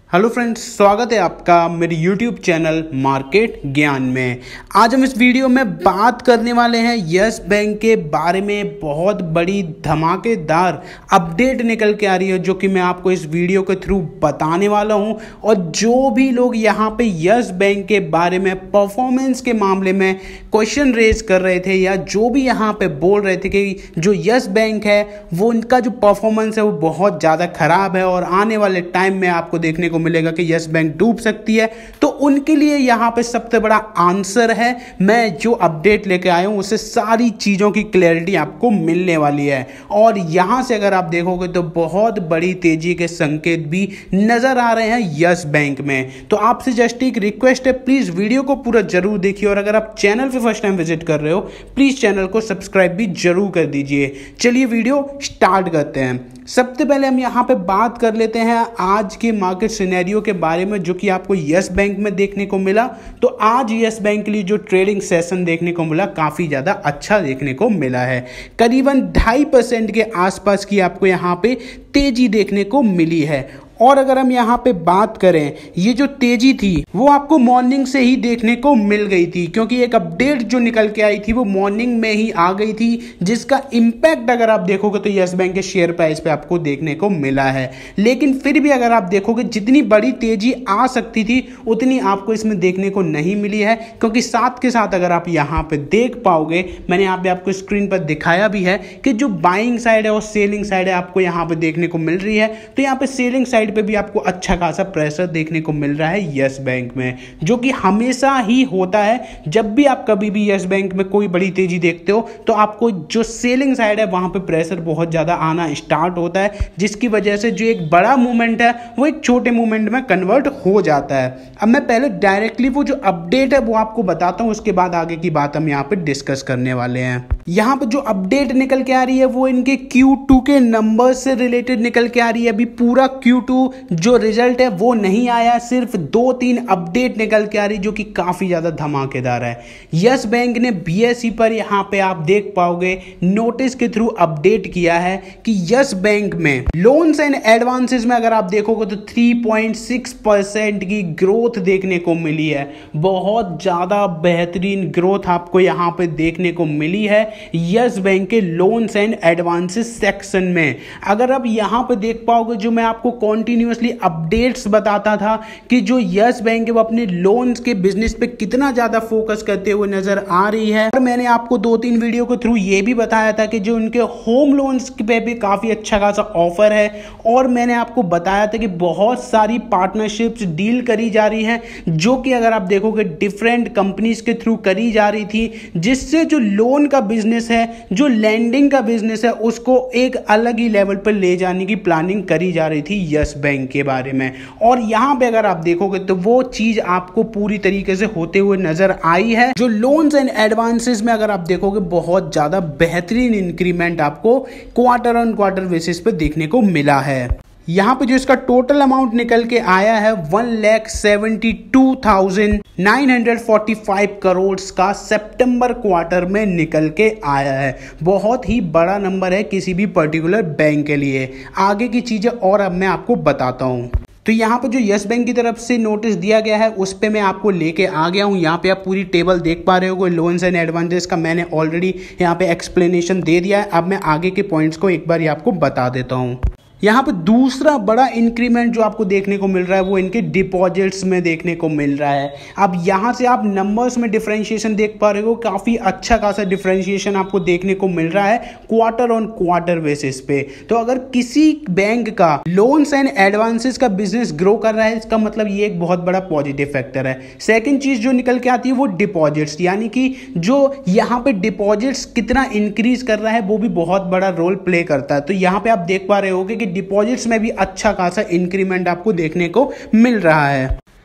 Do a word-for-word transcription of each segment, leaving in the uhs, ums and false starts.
Hello friends, स्वागत है आपका मेरे यूट्यूब चैनल मार्केट ज्ञान में। आज हम इस वीडियो में बात करने वाले हैं यस बैंक के बारे में। बहुत बड़ी धमाकेदार अपडेट निकल के आ रही है जो कि मैं आपको इस वीडियो के थ्रू बताने वाला हूं। और जो भी लोग यहां पे यस बैंक के बारे में परफॉर्मेंस के मामले में क्वेश्चन रेज कर रहे थे या जो भी यहां पे बोल रहे थे कि जो यस बैंक है वो उनका जो परफॉर्मेंस है वो बहुत ज़्यादा खराब है और आने वाले टाइम में आपको देखने को मिलेगा कि यस बैंक डूब सकती है, तो उनके लिए यहां पे सबसे बड़ा आंसर है। मैं जो अपडेट लेके आया हूं उससे सारी चीजों की क्लैरिटी आपको मिलने वाली है। और यहां से अगर आप देखोगे तो बहुत बड़ी तेजी के संकेत भी नजर आ रहे हैं यस बैंक में। तो आपसे जस्ट एक रिक्वेस्ट है, प्लीज वीडियो को पूरा जरूर देखिए और अगर आप चैनल पे फर्स्ट टाइम विजिट कर रहे हो प्लीज चैनल को सब्सक्राइब भी जरूर कर दीजिए। चलिए वीडियो स्टार्ट करते हैं। सबसे पहले हम यहाँ पे बात कर लेते हैं आज के मार्केट सिनेरियो के बारे में जो कि आपको यस बैंक में देखने को मिला। तो आज यस बैंक के लिए जो ट्रेडिंग सेशन देखने को मिला काफी ज्यादा अच्छा देखने को मिला है। करीबन ढाई परसेंट के आसपास की आपको यहाँ पे तेजी देखने को मिली है। और अगर हम यहाँ पे बात करें, ये जो तेजी थी वो आपको मॉर्निंग से ही देखने को मिल गई थी, क्योंकि एक अपडेट जो निकल के आई थी वो मॉर्निंग में ही आ गई थी, जिसका इम्पैक्ट अगर आप देखोगे तो यस बैंक के शेयर प्राइस पे आपको देखने को मिला है। लेकिन फिर भी अगर आप देखोगे जितनी बड़ी तेजी आ सकती थी उतनी आपको इसमें देखने को नहीं मिली है, क्योंकि साथ के साथ अगर आप यहाँ पे देख पाओगे, मैंने यहाँ पे आपको स्क्रीन पर दिखाया भी है कि जो बाइंग साइड है और सेलिंग साइड है आपको यहाँ पे देखने को मिल रही है। तो यहाँ पे सेलिंग साइड पे भी आपको अच्छा खासा प्रेशर देखने को मिल रहा है यस बैंक में, जो कि हमेशा ही होता है। जब भी आप कभी भी यस बैंक में कोई बड़ी तेजी देखते हो तो आपको जो सेलिंग साइड है वहां पे प्रेशर बहुत ज्यादा आना स्टार्ट होता है, जिसकी वजह से जो एक बड़ा मूवमेंट है वो एक छोटे मूवमेंट में कन्वर्ट हो जाता है। अब मैं पहले डायरेक्टली वो जो अपडेट है वो आपको बताता हूं, उसके बाद आगे की बात हम यहाँ पे डिस्कस करने वाले हैं। यहाँ पे जो अपडेट निकल के आ रही है वो इनके क्यू टू के नंबर से रिलेटेड निकल के आ रही है। अभी पूरा क्यू टू जो रिजल्ट है वो नहीं आया, सिर्फ दो तीन अपडेट निकल के आ रही जो कि काफी ज्यादा धमाकेदार है। यस बैंक ने बीएसई पर यहाँ पे आप देख पाओगे नोटिस के थ्रू अपडेट किया है कि यस बैंक में लोन्स एंड एडवांसेस में अगर आप देखोगे तो तीन पॉइंट छह परसेंट की ग्रोथ देखने को मिली है। बहुत ज्यादा बेहतरीन ग्रोथ आपको यहाँ पे देखने को मिली है यस बैंक के लोन्स एंड एडवांसेस सेक्शन में। अगर आप यहाँ पे देख पाओगे, जो मैं आपको कॉन्टिन्यूसली अपडेट्स बताता था कि जो यस बैंक है वो अपने लोन्स के बिजनेस पे कितना ज्यादा फोकस करते हुए नजर आ रही है। और मैंने आपको दो तीन वीडियो के थ्रू ये भी बताया था कि जो उनके होम लोन्स पे भी काफी अच्छा खासा ऑफर है। और मैंने आपको बताया था कि बहुत सारी पार्टनरशिप्स डील करी जा रही हैं, जो कि अगर आप देखोगे डिफरेंट कंपनीज के थ्रू करी जा रही थी, जिससे जो लोन का बिजनेस है, जो लैंडिंग का बिजनेस है, उसको एक अलग ही लेवल पर ले जाने की प्लानिंग करी जा रही थी यस बैंक के बारे में। और यहां पे अगर आप देखोगे तो वो चीज आपको पूरी तरीके से होते हुए नजर आई है। जो लोन्स एंड एडवांसेस में अगर आप देखोगे बहुत ज्यादा बेहतरीन इंक्रीमेंट आपको क्वार्टर ऑन क्वार्टर बेसिस पे देखने को मिला है। यहाँ पे जो इसका टोटल अमाउंट निकल के आया है one lakh seventy two thousand nine hundred forty five crore का सितंबर क्वार्टर में निकल के आया है। बहुत ही बड़ा नंबर है किसी भी पर्टिकुलर बैंक के लिए। आगे की चीजें और अब मैं आपको बताता हूँ। तो यहाँ पे जो यस बैंक की तरफ से नोटिस दिया गया है उस पे मैं आपको लेके आ गया हूँ। यहाँ पे आप पूरी टेबल देख पा रहे हो, लोन्स एंड एडवांसेस का मैंने ऑलरेडी यहाँ पे एक्सप्लेनेशन दे दिया है। अब मैं आगे के पॉइंट्स को एक बार आपको बता देता हूँ। यहाँ पे दूसरा बड़ा इंक्रीमेंट जो आपको देखने को मिल रहा है वो इनके डिपॉजिट्स में देखने को मिल रहा है। अब यहाँ से आप नंबर्स में डिफरेंशिएशन देख पा रहे हो, काफी अच्छा खासा डिफरेंशिएशन आपको देखने को मिल रहा है क्वार्टर ऑन क्वार्टर बेसिस पे। तो अगर किसी बैंक का लोन्स एंड एडवांसेस का बिजनेस ग्रो कर रहा है, इसका मतलब ये एक बहुत बड़ा पॉजिटिव फैक्टर है। सेकेंड चीज जो निकल के आती है वो डिपॉजिट्स, यानी कि जो यहाँ पे डिपॉजिट्स कितना इंक्रीज कर रहा है वो भी बहुत बड़ा रोल प्ले करता है। तो यहाँ पे आप देख पा रहे हो कि डिपॉजिट्स में भी अच्छा खासा इंक्रीमेंट आपको देखने को मिल रहा है।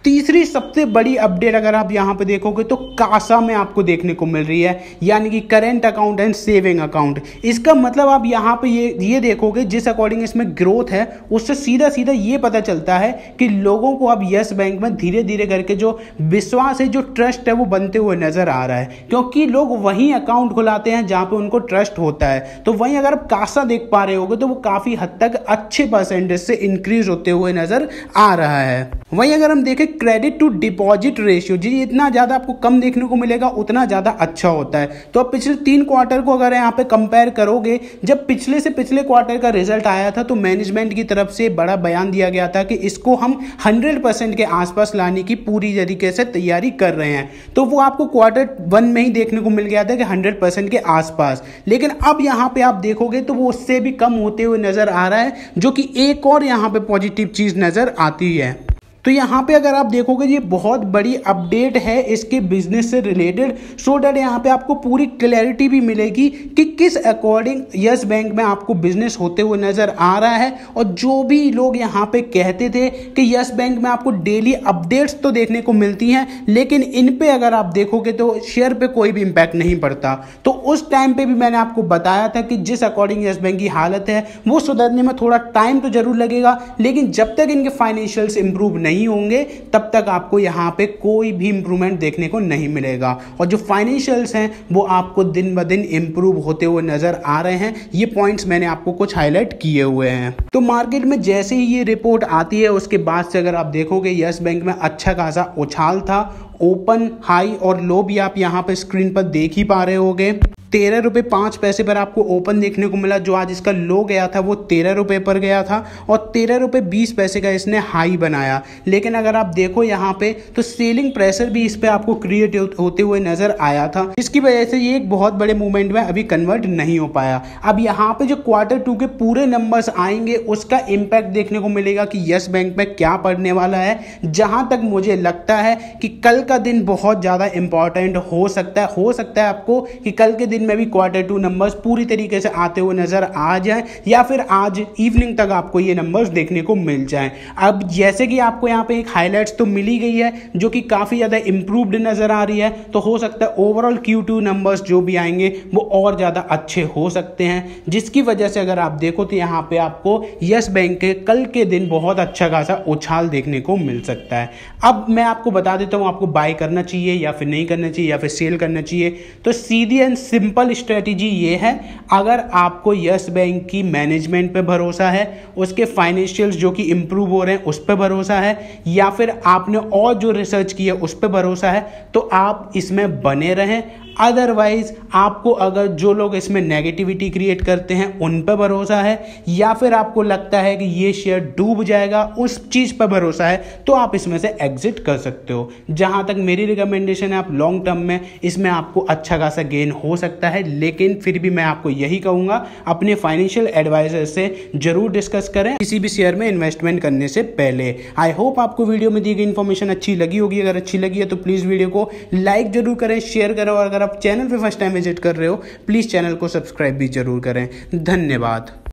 तीसरी सबसे बड़ी अपडेट अगर आप यहाँ पे देखोगे तो कासा में आपको देखने को मिल रही है, यानी कि current account and saving account. इसका मतलब आप यहाँ पे ये ये देखोगे जिस अकॉर्डिंग इसमें ग्रोथ है उससे सीधा सीधा ये पता चलता है कि लोगों को अब यस बैंक में धीरे धीरे करके जो विश्वास है, जो ट्रस्ट है, वो बनते हुए नजर आ रहा है, क्योंकि लोग वहीं अकाउंट खुलाते हैं जहां पे उनको ट्रस्ट होता है। तो वहीं अगर आप कासा देख पा रहे होगे तो वो काफी हद तक अच्छे परसेंटेज से इंक्रीज होते हुए नजर आ रहा है। वहीं अगर हम देखें क्रेडिट टू डिपॉजिट रेशियो, जी इतना ज्यादा आपको कम देखने को मिलेगा उतना ज्यादा अच्छा होता है। तो अब पिछले तीन क्वार्टर को अगर यहाँ पे कंपेयर करोगे, जब पिछले से पिछले क्वार्टर का रिजल्ट आया था तो मैनेजमेंट की तरफ से बड़ा बयान दिया गया था कि इसको हम हंड्रेड परसेंट के आसपास लाने की पूरी तरीके से तैयारी कर रहे हैं। तो वो आपको क्वार्टर वन में ही देखने को मिल गया था कि हंड्रेड परसेंट के आसपास, लेकिन अब यहाँ पे आप देखोगे तो वो उससे भी कम होते हुए नजर आ रहा है, जो कि एक और यहाँ पे पॉजिटिव चीज नजर आती है। तो यहाँ पे अगर आप देखोगे ये बहुत बड़ी अपडेट है इसके बिजनेस से रिलेटेड, सो डैट यहाँ पे आपको पूरी क्लैरिटी भी मिलेगी कि किस अकॉर्डिंग यस बैंक में आपको बिजनेस होते हुए नजर आ रहा है। और जो भी लोग यहाँ पे कहते थे कि यस बैंक में आपको डेली अपडेट्स तो देखने को मिलती हैं, लेकिन इन पे अगर आप देखोगे तो शेयर पे कोई भी इंपैक्ट नहीं पड़ता, तो उस टाइम पे भी मैंने आपको बताया था कि जिस अकॉर्डिंग यस बैंक की हालत है वो सुधरने में थोड़ा टाइम तो जरूर लगेगा, लेकिन जब तक इनके फाइनेंशियल्स इंप्रूव नहीं नहीं होंगे तब तक आपको यहां पे कोई भी इंप्रूवमेंट देखने को नहीं मिलेगा। और जो फाइनेंशियल्स हैं वो आपको दिन ब दिन इंप्रूव होते हुए नजर आ रहे हैं। ये पॉइंट्स मैंने आपको कुछ हाईलाइट किए हुए हैं। तो मार्केट में जैसे ही ये रिपोर्ट आती है उसके बाद से अगर आप देखोगे यस बैंक में अच्छा खासा उछाल था। ओपन, हाई और लो भी आप यहाँ पे स्क्रीन पर देख ही पा रहे होगे। तेरह रुपये पाँच पैसे पर आपको ओपन देखने को मिला, जो आज इसका लो गया था वो तेरह रुपये पर गया था, और तेरह रुपये बीस पैसे का इसने हाई बनाया। लेकिन अगर आप देखो यहाँ पे तो सेलिंग प्रेशर भी इस पे आपको क्रिएट होते हुए नजर आया था, जिसकी वजह से ये एक बहुत बड़े मूवमेंट में अभी कन्वर्ट नहीं हो पाया। अब यहाँ पे जो क्वार्टर टू के पूरे नंबर्स आएंगे उसका इम्पैक्ट देखने को मिलेगा कि यस बैंक में क्या पड़ने वाला है। जहां तक मुझे लगता है कि कल का दिन बहुत ज्यादा इंपॉर्टेंट हो सकता है हो सकता है आपको कि कल के दिन में भी क्वार्टर टू नंबर्स पूरी तरीके से आते हुए नजर आ जाए, या फिर आज इवनिंग तक आपको ये नंबर्स देखने को मिल जाएं। अब जैसे कि आपको यहाँ पे एक हाईलाइट्स तो मिली गई है जो कि काफी ज्यादा इंप्रूव्ड नजर आ रही है, तो हो सकता है ओवरऑल क्यू टू नंबर्स जो भी आएंगे वो और ज्यादा अच्छे हो सकते हैं, जिसकी वजह से अगर आप देखो तो यहाँ पे आपको यस बैंक के कल के दिन बहुत अच्छा खासा उछाल देखने को मिल सकता है। अब मैं आपको बता देता हूँ आपको बाय करना चाहिए या फिर नहीं करना चाहिए या फिर सेल करना चाहिए। तो सीधी एंड सिंपल स्ट्रेटेजी ये है, अगर आपको यस बैंक की मैनेजमेंट पे भरोसा है, उसके फाइनेंशियल्स जो कि इंप्रूव हो रहे हैं उस पर भरोसा है, या फिर आपने और जो रिसर्च की है उस पर भरोसा है, तो आप इसमें बने रहें। अदरवाइज आपको अगर जो लोग इसमें नेगेटिविटी क्रिएट करते हैं उन पर भरोसा है, या फिर आपको लगता है कि ये शेयर डूब जाएगा उस चीज पर भरोसा है, तो आप इसमें से एग्जिट कर सकते हो। जहां तक मेरी रिकमेंडेशन है, आप लॉन्ग टर्म में इसमें आपको अच्छा खासा गेन हो सकता है, लेकिन फिर भी मैं आपको यही कहूंगा अपने फाइनेंशियल एडवाइजर से जरूर डिस्कस करें किसी भी शेयर में इन्वेस्टमेंट करने से पहले। आई होप आपको वीडियो में दी गई इन्फॉर्मेशन अच्छी लगी होगी। अगर अच्छी लगी है तो प्लीज वीडियो को लाइक जरूर करें, शेयर करें, और अगर आप चैनल पे फर्स्ट टाइम विजिट कर रहे हो प्लीज चैनल को सब्सक्राइब भी जरूर करें। धन्यवाद।